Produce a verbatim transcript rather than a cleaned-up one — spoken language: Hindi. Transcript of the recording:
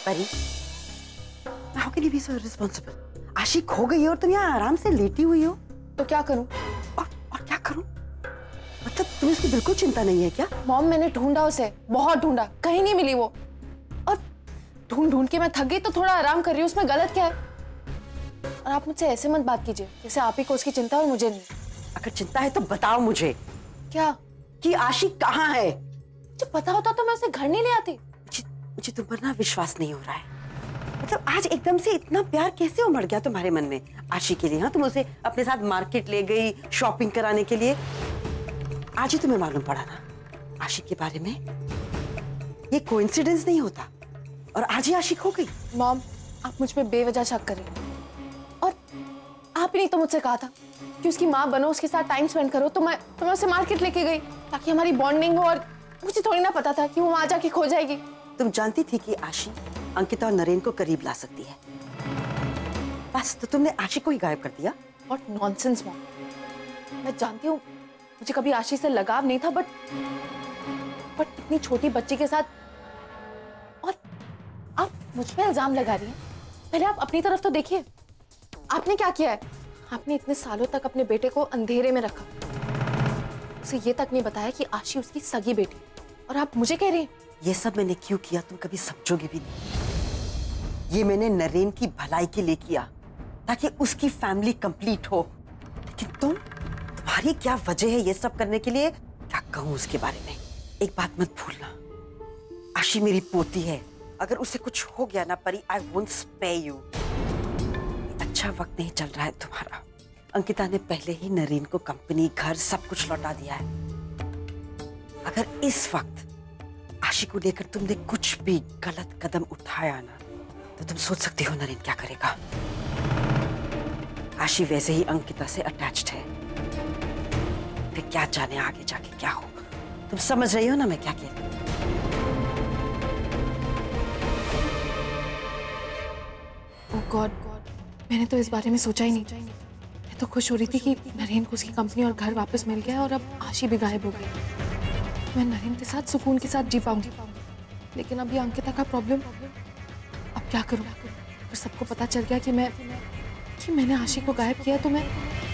परी, how can you be so irresponsible? आशी खो गई और तुम यहाँ आराम से लेटी हुई हो। तो क्या करूं? और, और क्या करूं? मतलब तुम्हें इसकी बिल्कुल चिंता नहीं है क्या? मॉम, मैंने ढूंढा उसे, बहुत ढूंढा, कहीं नहीं मिली वो। और ढूंढ ढूंढ के मैं थक गई तो थोड़ा आराम कर रही हूँ, उसमें गलत क्या है? और आप मुझसे ऐसे मत बात कीजिए जैसे आप ही को उसकी चिंता और मुझे नहीं। अगर चिंता है तो बताओ मुझे। क्या? कि आशी कहाँ है? मुझे पता होता तो मैं उसे घर नहीं ले आती। मुझे, मुझे तुम पर ना विश्वास नहीं हो रहा है। मतलब आज एकदम से इतना प्यार कैसे उमड़ गया तुम्हारे मन में आशी के लिए? हाँ, तुम उसे अपने साथ मार्केट ले गई शॉपिंग कराने के लिए। आज ही तुम्हें मालूम पड़ा ना आशी के बारे में? ये कोइंसिडेंस नहीं होता और आज ही आशी खो गई। मॉम, आप मुझ पे बेवजह शक कर रही हैं। और आप ही नहीं तो मुझसे कहा था कि उसकी माँ बनो, उसके साथ टाइम स्पेंड करो, तो मैं तो मैं उसे मार्केट लेके गई ताकि हमारी बॉन्डिंग हो। और मुझे थोड़ी ना पता था कि वो वहां जाके खो जाएगी। तुम जानती थी कि आशी अंकिता और नरेन को करीब ला सकती है, बस तो तुमने आशी को ही गायब कर दिया। और नॉनसेंस मॉम, मैं जानती हूँ मुझे कभी आशी से लगाव नहीं था, बट बट इतनी छोटी बच्ची के साथ। और आप मुझ पे इल्जाम लगा रही हैं। पहले आप अपनी तरफ तो देखिए, आपने क्या किया है? आपने इतने सालों तक अपने बेटे को अंधेरे में रखा, उसे ये तक नहीं बताया कि आशी उसकी सगी बेटी, और आप मुझे कह रही हैं ये सब मैंने क्यों किया तुम कभी समझोगे भी नहीं। ये मैंने नरेन की भलाई के लिए किया ताकि उसकी फैमिली कंप्लीट हो। लेकिन तुम तुम्हारी क्या वजह है ये सब करने के लिए? क्या कहूं उसके बारे में? एक बात मत भूलना, आशी मेरी पोती है। अगर उसे कुछ हो गया ना परी, आई वोंट स्पेयर यू। अच्छा वक्त नहीं चल रहा है तुम्हारा। अंकिता ने पहले ही नरेन को कंपनी, घर सब कुछ लौटा दिया है। अगर इस वक्त आशी को लेकर तुमने कुछ भी गलत कदम उठाया ना, तो तुम सोच सकती हो नरेन क्या करेगा। आशी वैसे ही अंकिता से अटैच्ड है, फिर क्या जाने आगे जाके क्या हो। तुम समझ रही हो ना मैं क्या कह रही हूँ? ओह गॉड गॉड, मैंने तो इस बारे में सोचा ही नहीं। मैं तो खुश हो रही थी कि नरेन को उसकी कंपनी और घर वापस मिल गया और अब आशी भी गायब हो गई। मैं नरेन के साथ सुकून के साथ जी पाऊंगी। लेकिन अभी अंकिता का प्रॉब्लम, अब क्या करूं? अगर सबको पता चल गया कि मैं कि मैंने आशी को गायब किया तो मैं